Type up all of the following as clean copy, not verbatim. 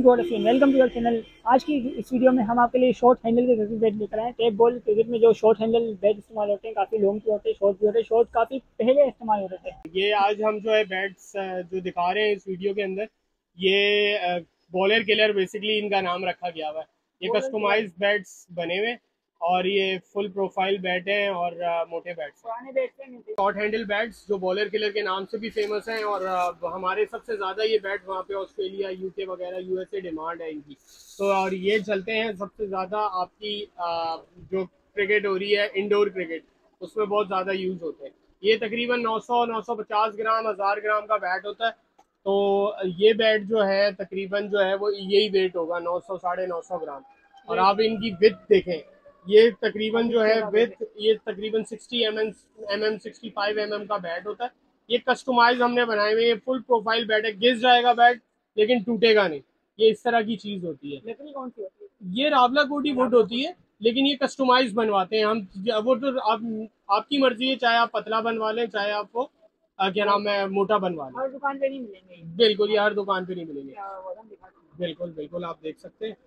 God welcome to your channel. आज की इस वीडियो में हम आपके लिए शॉर्ट हैंडल के क्रिकेट बैट लेकर आए। टेप बॉल क्रिकेट में जो शॉर्ट हैंडल बैट इस्तेमाल होते हैं काफ़ी लॉन्ग भी होते हैं, शॉर्ट भी होते हैं। शॉर्ट काफ़ी पहले इस्तेमाल होते थे। ये आज हम जो है बैट्स जो दिखा रहे हैं इस वीडियो के अंदर, ये बॉलर किलर बेसिकली इनका नाम रखा गया हुआ है। ये कस्टमाइज्ड बैट्स बने हुए और ये फुल प्रोफाइल बैट हैं और मोटे बैट्स हैं। शॉर्ट हैंडल बैट्स जो बॉलर किलर के नाम से भी फेमस हैं और हमारे सबसे ज़्यादा ये बैट वहाँ पे ऑस्ट्रेलिया, यूके वगैरह, यूएसए डिमांड है इनकी। तो और ये चलते हैं सबसे ज़्यादा आपकी जो क्रिकेट हो रही है, इंडोर क्रिकेट, उसमें बहुत ज़्यादा यूज़ होते हैं। ये तकरीबन 900-950 ग्राम, 1000 ग्राम का बैट होता है। तो ये बैट जो है तकरीबन जो है वो यही वेट होगा, 900-950 ग्राम। और आप इनकी विथ देखें, ये तकरीबन जो है विथ ये तकरीबन 65 mm का बैट होता है। ये कस्टमाइज हमने बनाए हुए, ये फुल प्रोफाइल बैट है। घिस जाएगा बैट लेकिन टूटेगा नहीं, ये इस तरह की चीज होती है। लकड़ी कौन सी होती है? ये रावला कोटी वुड होती है, लेकिन ये कस्टमाइज बनवाते हैं हम। वो तो आपकी मर्जी है, चाहे आप पतला बनवा लें, चाहे आपको क्या नाम है मोटा बनवा लें। हर दुकान पे नहीं मिलेंगे। बिल्कुल, ये हर दुकान पे नहीं मिलेंगे। बिल्कुल बिल्कुल, आप देख सकते हैं।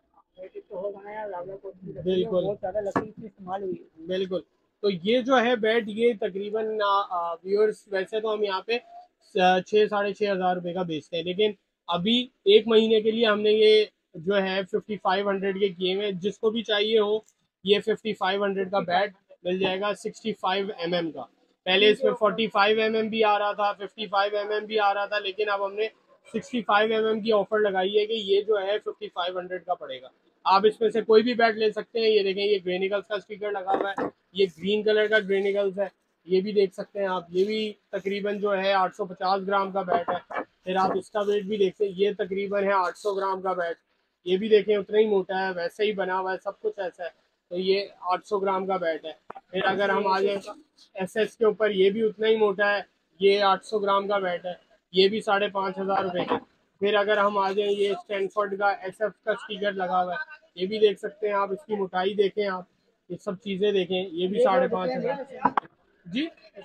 बिल्कुल बहुत ज़्यादा लकड़ी की इस्तेमाल हुई है। बिल्कुल। तो ये जो है बैट, ये तकरीबन व्यूअर्स, वैसे तो हम यहाँ पे 6-6.5 हज़ार रुपये का बेचते हैं, लेकिन अभी एक महीने के लिए हमने ये जो है 5500 के किए हुए। जिसको भी चाहिए हो, ये 5500 का बैट मिल जाएगा 65 mm का। पहले इसमें 45 mm भी आ रहा था, 55 mm भी आ रहा था, लेकिन अब हमने 65 mm की ऑफर लगाई है कि ये जो है 5500 का पड़ेगा। आप इसमें से कोई भी बैट ले सकते हैं। ये देखें, ये ग्रेनिकल्स का स्टिकर लगा हुआ है, ये ग्रीन कलर का ग्रेनिकल्स है, ये भी देख सकते हैं आप। ये भी तकरीबन जो है 850 ग्राम का बैट है। फिर आप इसका वेट भी देखते हैं, ये तकरीबन है 800 ग्राम का बैट। ये भी देखें उतना ही मोटा है, वैसे ही बना हुआ है, सब कुछ ऐसा है। तो ये 800 ग्राम का बैट है। फिर अगर हम आ जाए SS के ऊपर, ये भी उतना ही मोटा है, ये 800 ग्राम का बैट है, ये भी 5500 रुपये का। फिर अगर हम आ जाए, ये स्टैनफोर्ड का SF का स्टिकर लगा हुआ है, ये भी देख सकते हैं आप। इसकी मोटाई देखें आप, ये सब चीज़ें देखें, ये भी 5500। जी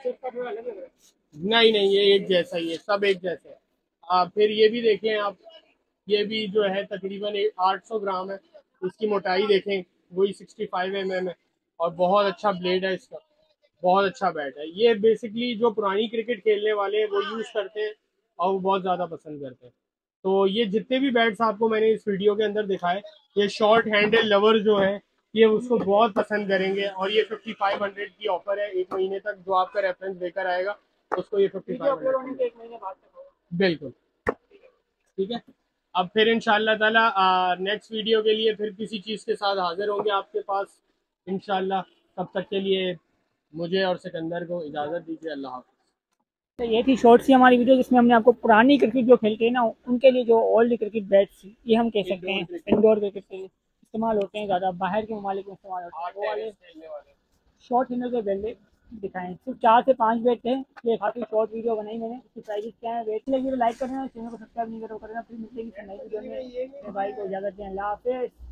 नहीं नहीं, ये एक जैसा ही है, सब एक जैसे है। फिर ये भी देखें आप, ये भी जो है तकरीबन 800 ग्राम है। इसकी मोटाई देखें, वही 65 mm है और बहुत अच्छा ब्लेड है इसका, बहुत अच्छा बैट है। ये बेसिकली जो पुरानी क्रिकेट खेलने वाले हैं वो यूज़ करते हैं और वो बहुत ज़्यादा पसंद करते हैं। तो ये जितने भी बैट्स आपको मैंने इस वीडियो के अंदर दिखाए, ये शॉर्ट हैंडल लवर जो है ये उसको बहुत पसंद करेंगे। और ये 5500 की ऑफर है एक महीने तक। जो आपका रेफरेंस लेकर आएगा उसको ये 5500 बिल्कुल ठीक है। अब फिर इंशाल्लाह ताला नेक्स्ट वीडियो के लिए फिर किसी चीज़ के साथ हाजिर होंगे आपके पास इंशाल्लाह। तब तक के लिए मुझे और सिकंदर को इजाज़त दीजिए। अल्लाह हाफ़िज़। तो ये थी शॉर्ट सी हमारी वीडियो, जिसमें हमने आपको पुरानी क्रिकेट जो खेलते हैं ना उनके लिए जो ओल्ड क्रिकेट बैट्स, ये हम कह सकते हैं इंडोर क्रिकेट के लिए इस्तेमाल होते हैं, ज़्यादा बाहर के ममालिक में इस्तेमाल होते हैं, वो वाले शॉर्ट हैंडल के बैट दिखाएं। सिर्फ 4 से 5 बैट थे। ये काफ़ी शॉर्ट वीडियो बनाई मैंने। इसकी प्राइस क्या है, वेट लगी तो लाइक करना, चैनल को सब्सक्राइब नहीं करो करना। फिर मिलेगी नई वीडियो में। भाई को इजाज़त दें, अल्लाह हाफ़िज़।